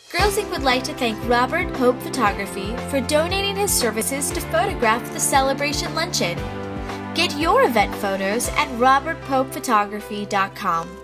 Girls Inc. would like to thank Robert Pope Photography for donating his services to photograph the celebration luncheon. Get your event photos at robertpopephotography.com.